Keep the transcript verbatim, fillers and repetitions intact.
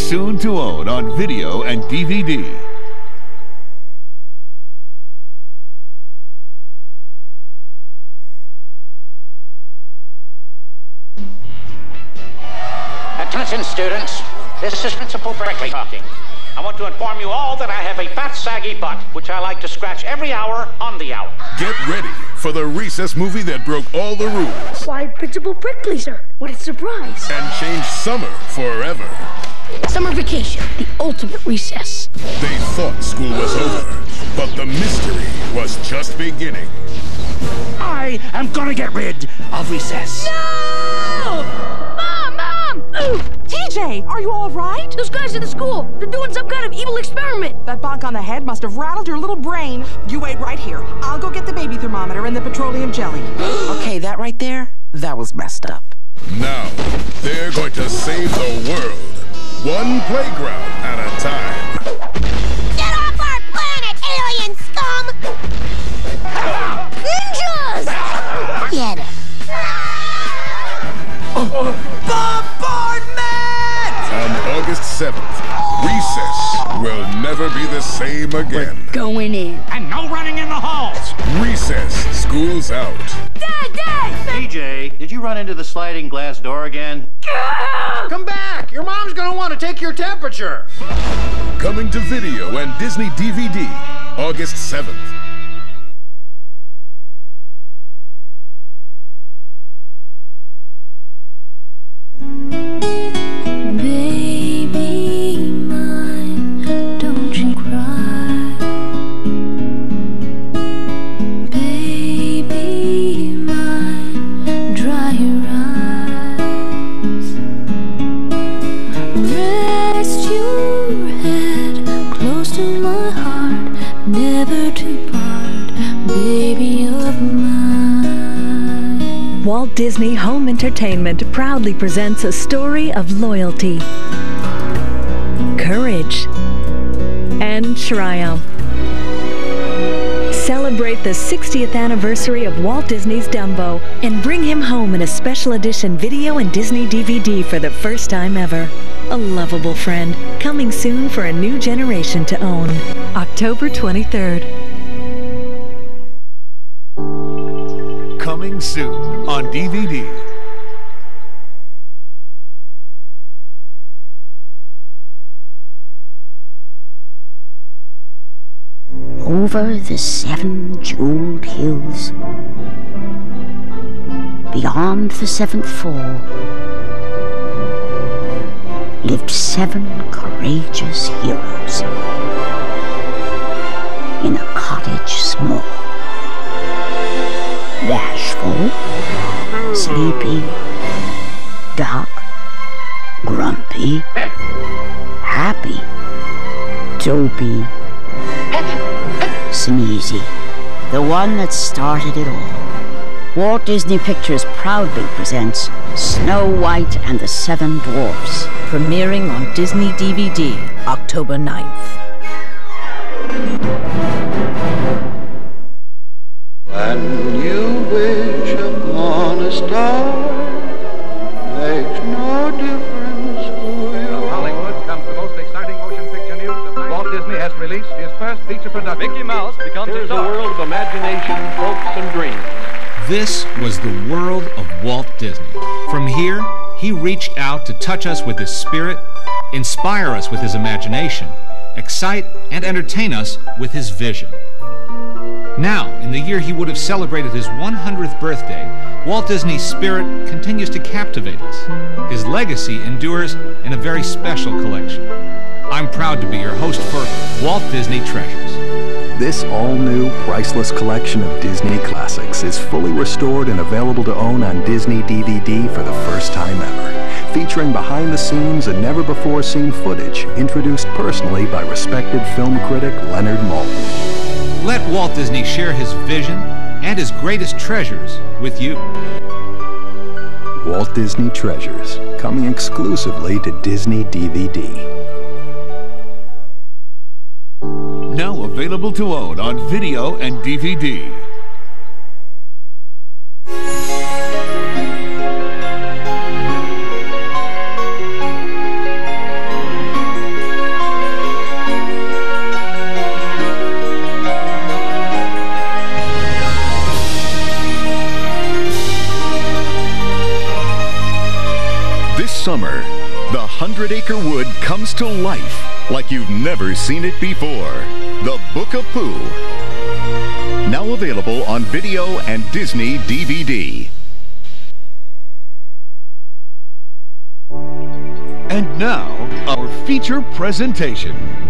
soon to own on video and D V D. Attention, students. This is Principal Brickley talking. I want to inform you all that I have a fat, saggy butt, which I like to scratch every hour on the hour. Get ready for the recess movie that broke all the rules. Why, Principal Brickley, sir? What a surprise. And changed summer forever. Summer vacation, the ultimate recess. They thought school was over, but the mystery was just beginning. I am gonna get rid of recess. No! Mom, Mom! Ooh. T J, are you all right? Those guys at the school, they're doing some kind of evil experiment. That bonk on the head must have rattled your little brain. You wait right here. I'll go get the baby thermometer and the petroleum jelly. Okay, that right there, that was messed up. Now, they're going to save the world, one playground at a time. Get off our planet, alien scum! Ninjas! Get him. Bombardment! On August seventh, recess will never be the same again. Going in. And no running in the halls. Recess, school's out. Dad, Dad! D J, did you run into the sliding glass door again? Come back! Your mom's gonna want to take your temperature. Coming to video and Disney D V D, August seventh. Baby mine, don't you cry. Baby mine, dry your eyes. Rest your head close to my heart, never to part, baby of mine. Walt Disney Home Entertainment proudly presents a story of loyalty, courage, and triumph. Celebrate the sixtieth anniversary of Walt Disney's Dumbo and bring him home in a special edition video and Disney D V D for the first time ever. A lovable friend, coming soon for a new generation to own. October twenty-third. Coming soon on D V D. Over the seven jeweled hills, beyond the seventh fall, lived seven courageous heroes in a cottage small. Bashful, sleepy, dark, grumpy, happy, dopey, Sneezy, the one that started it all. Walt Disney Pictures proudly presents Snow White and the Seven Dwarfs, Premiering on Disney D V D, October ninth. When you wish upon a star, makes no difference who you From Hollywood comes the most exciting motion picture news of night. Walt Disney has released his first feature production. Mickey Mouse becomes Here's a star. a world of imagination, hopes, and dreams. This was the world of Walt Disney. From here, he reached out to touch us with his spirit, inspire us with his imagination, excite and entertain us with his vision. Now, in the year he would have celebrated his one hundredth birthday, Walt Disney's spirit continues to captivate us. His legacy endures in a very special collection. I'm proud to be your host for Walt Disney Treasures. This all-new, priceless collection of Disney classics is fully restored and available to own on Disney D V D for the first time ever, featuring behind-the-scenes and never-before-seen footage introduced personally by respected film critic Leonard Maltin. Let Walt Disney share his vision and his greatest treasures with you. Walt Disney Treasures, coming exclusively to Disney D V D. Now available to own on video and D V D. comes to life like you've never seen it before. The Book of Pooh. Now available on video and Disney D V D. And now, our feature presentation.